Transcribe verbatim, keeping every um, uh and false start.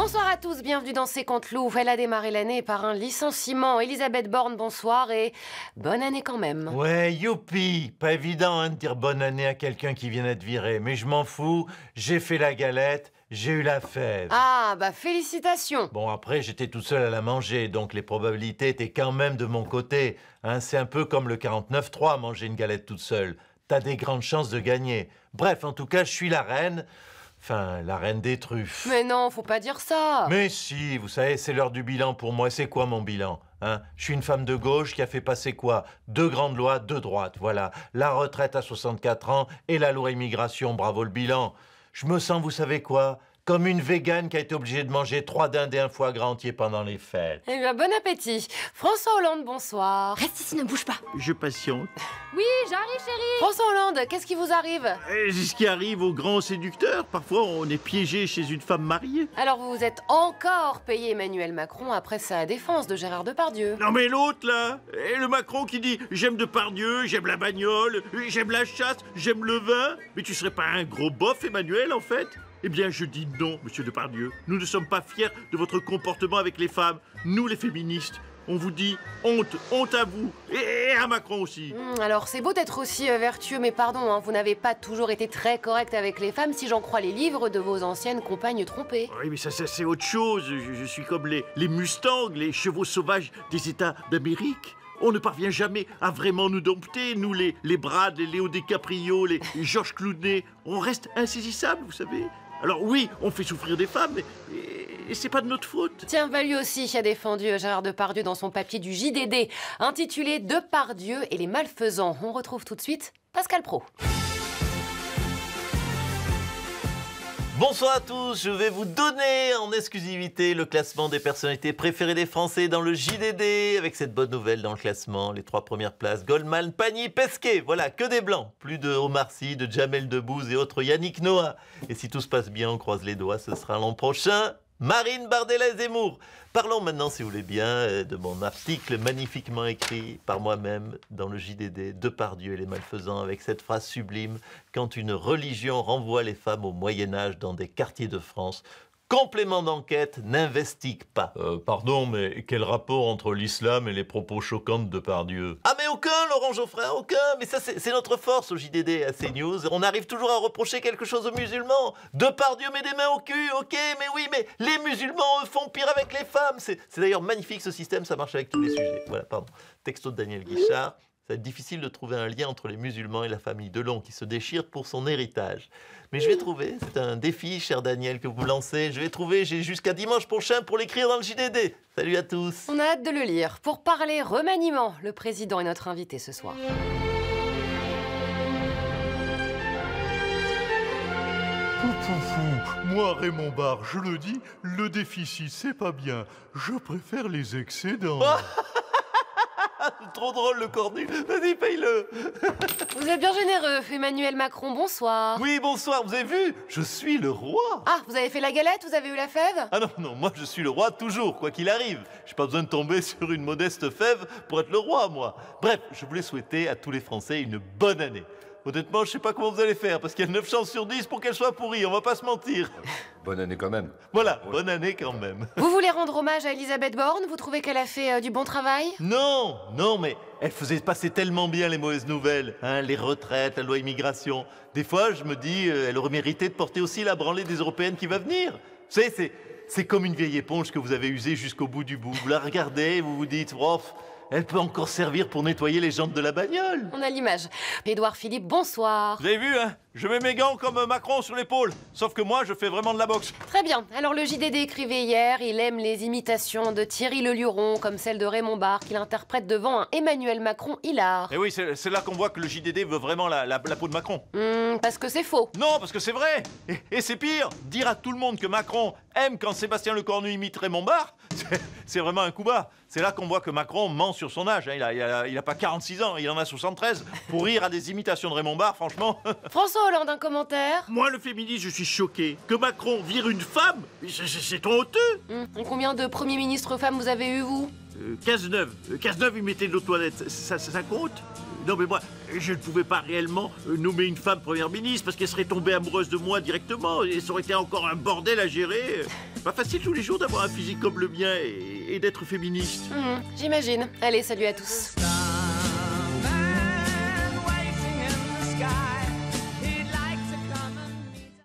Bonsoir à tous, bienvenue dans C'est Contre Loup. Elle a démarré l'année par un licenciement. Elisabeth Borne, bonsoir et bonne année quand même. Ouais, youpi. Pas évident hein, de dire bonne année à quelqu'un qui vient d'être viré. Mais je m'en fous, j'ai fait la galette, j'ai eu la fève. Ah, bah félicitations. Bon, après, j'étais tout seul à la manger, donc les probabilités étaient quand même de mon côté. Hein, c'est un peu comme le quarante-neuf trois, manger une galette toute seule. T'as des grandes chances de gagner. Bref, en tout cas, je suis la reine. Enfin, la reine des truffes. Mais non, faut pas dire ça. Mais si, vous savez, c'est l'heure du bilan pour moi. C'est quoi mon bilan hein? Je suis une femme de gauche qui a fait passer quoi? Deux grandes lois de droite, voilà. La retraite à soixante-quatre ans et la loi immigration, bravo le bilan. Je me sens, vous savez quoi? Comme une végane qui a été obligée de manger trois dindes et un foie gras entier pendant les fêtes. Eh bien, bon appétit. François Hollande, bonsoir. Reste ici, ne bouge pas. Je patiente. Oui, j'arrive, chérie. François Hollande, qu'est-ce qui vous arrive? Et c'est ce qui arrive aux grands séducteurs. Parfois, on est piégé chez une femme mariée. Alors vous vous êtes encore payé Emmanuel Macron après sa défense de Gérard Depardieu. Non mais l'autre, là, et le Macron qui dit « J'aime Depardieu, j'aime la bagnole, j'aime la chasse, j'aime le vin ». Mais tu serais pas un gros bof, Emmanuel, en fait? Eh bien, je dis non, monsieur Depardieu. Nous ne sommes pas fiers de votre comportement avec les femmes. Nous, les féministes, on vous dit honte, honte à vous, et à Macron aussi. Hum, alors, c'est beau d'être aussi euh, vertueux, mais pardon, hein, vous n'avez pas toujours été très correct avec les femmes, si j'en crois les livres de vos anciennes compagnes trompées. Oui, mais ça, ça c'est autre chose. Je, je suis comme les, les Mustangs, les chevaux sauvages des États d'Amérique. On ne parvient jamais à vraiment nous dompter, nous, les, les Brad, les Léo DiCaprio, les Georges Clooney. On reste insaisissables, vous savez. Alors oui, on fait souffrir des femmes, mais et c'est pas de notre faute. Tiens, bah lui aussi a défendu Gérard Depardieu dans son papier du J D D, intitulé Depardieu et les malfaisants. On retrouve tout de suite Pascal Praud. Bonsoir à tous, je vais vous donner en exclusivité le classement des personnalités préférées des Français dans le J D D. Avec cette bonne nouvelle dans le classement, les trois premières places, Goldman, Pagny, Pesquet. Voilà, que des blancs. Plus de Omar Sy, de Jamel Debbouze et autres Yannick Noah. Et si tout se passe bien, on croise les doigts, ce sera l'an prochain. Marine Bardella-Zemmour. Parlons maintenant, si vous voulez bien, de mon article magnifiquement écrit par moi-même dans le J D D, Depardieu et les malfaisants, avec cette phrase sublime: quand une religion renvoie les femmes au Moyen-Âge dans des quartiers de France, complément d'enquête, n'investigue pas. Euh, pardon, mais quel rapport entre l'islam et les propos choquants de Depardieu? Ah mais aucun, Laurent Geoffrin, aucun. Mais ça, c'est notre force au J D D, à CNews. On arrive toujours à reprocher quelque chose aux musulmans. Depardieu met des mains au cul, ok, mais oui, mais les musulmans, eux, font pire avec les femmes. C'est d'ailleurs magnifique, ce système, ça marche avec tous les sujets. Voilà, pardon. Texto de Daniel Guichard. Ça va être difficile de trouver un lien entre les musulmans et la famille Delon qui se déchire pour son héritage. Mais je vais trouver, c'est un défi, cher Daniel, que vous me lancez. Je vais trouver, j'ai jusqu'à dimanche prochain pour l'écrire dans le J D D. Salut à tous. On a hâte de le lire. Pour parler remaniement, le président est notre invité ce soir. Moi, Raymond Barre, je le dis, le déficit, c'est pas bien. Je préfère les excédents. Trop drôle le cornu. Vas-y, paye-le. Vous êtes bien généreux. Emmanuel Macron, bonsoir. Oui, bonsoir. Vous avez vu? Je suis le roi. Ah, vous avez fait la galette? Vous avez eu la fève? Ah non, non, moi je suis le roi toujours, quoi qu'il arrive. J'ai pas besoin de tomber sur une modeste fève pour être le roi, moi. Bref, je voulais souhaiter à tous les Français une bonne année. Honnêtement, je sais pas comment vous allez faire, parce qu'il y a neuf chances sur dix pour qu'elle soit pourrie, on va pas se mentir. Bonne année quand même. Voilà, bonne année quand même. Vous voulez rendre hommage à Elisabeth Borne? Vous trouvez qu'elle a fait euh, du bon travail? Non, non, mais elle faisait passer tellement bien les mauvaises nouvelles, hein, les retraites, la loi immigration. Des fois, je me dis, euh, elle aurait mérité de porter aussi la branlée des Européennes qui va venir. Vous savez, c'est, c'est comme une vieille éponge que vous avez usée jusqu'au bout du bout. Vous la regardez, vous vous dites, oh, elle peut encore servir pour nettoyer les jantes de la bagnole. On a l'image. Édouard Philippe, bonsoir. Vous avez vu, hein? Je mets mes gants comme Macron sur l'épaule. Sauf que moi, je fais vraiment de la boxe. Très bien. Alors, le J D D écrivait hier, il aime les imitations de Thierry Le Luron, comme celle de Raymond Barre, qu'il interprète devant un Emmanuel Macron hilar. Et oui, c'est là qu'on voit que le J D D veut vraiment la, la, la peau de Macron. Mmh, parce que c'est faux. Non, parce que c'est vrai. Et, et c'est pire. Dire à tout le monde que Macron aime quand Sébastien Lecornu imite Raymond Barre, c'est vraiment un coup bas. C'est là qu'on voit que Macron ment sur son âge. Hein. Il, a, il, a, il a pas quarante-six ans, il en a soixante-treize. Pour rire à des imitations de Raymond Barre, franchement. François Hollande, un commentaire? Moi, le féministe, je suis choqué. Que Macron vire une femme, c'est trop honteux. Mmh. Et combien de premiers ministres femmes vous avez eu, vous? euh, Cazeneuve. Euh, Cazeneuve, il mettait de l'eau de toilette. Ça, ça, ça compte? Non, mais moi, je ne pouvais pas réellement euh, nommer une femme première ministre parce qu'elle serait tombée amoureuse de moi directement et ça aurait été encore un bordel à gérer. Pas facile tous les jours d'avoir un physique comme le mien et, et d'être féministe. Mmh, j'imagine. Allez, salut à tous.